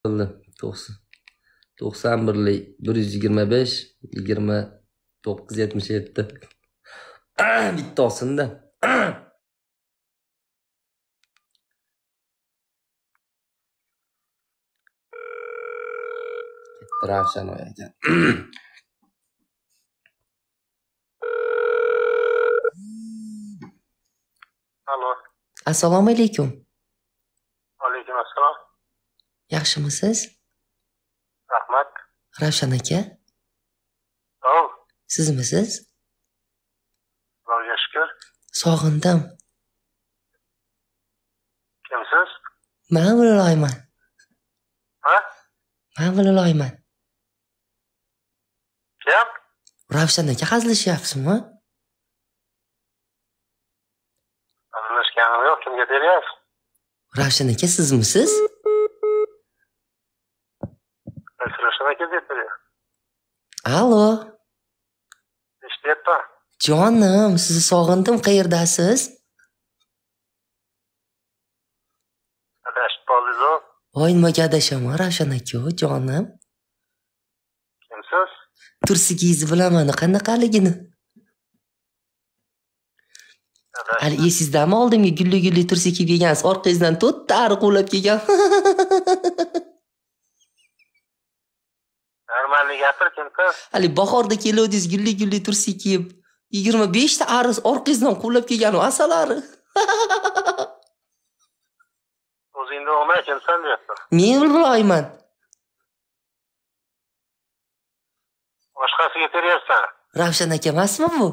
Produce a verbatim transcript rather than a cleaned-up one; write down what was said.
to'qson birlik bir yuz yigirma besh yigirma to'qqiz yetmish yetti. Bitta olsin-da. Ravshan ekan. Alo. Assalomu alaykum. Alaykum assalom. Yaxshimisiz? Rahmat. Ravshan aka? Oh, Sizmisiz? Xudoga shukr. Sog'indim. Kimsiz? Men Viloyman. Ha? Men Viloyman. Kim? Ravshan aka hazillashyapsizmi? Hazillashganim yo'q, kimga beryapsiz? Ravshan aka sizmisiz? Ravshan aka deb beryapsiz. Allo. Eshityapman. Jonim, sizni sog'indim. Qayerdasiz? Adashib qoldingiz-ku. Voy, nimaga adashaman, Ravshan aka, jonim? Kimsiz? Tursigingizni bilaman, qanaqaligini. Hali esizdami oldimgi gulli-gulli tursi kiyib kelgansiz, orqangizdan to'rtta ariq ulab kelgan. Normalni gapir, kimsiz? Hali bahorda keluvdingiz gulli-gulli tursi kiyib, yigirma besh ta ariq orqangizdan quvlab kelgan asalari. O'zingni o'may, kimsan deyapsan? Men bilmayman. Boshqasiga beryapsan. Ravshan aka emasmi bu?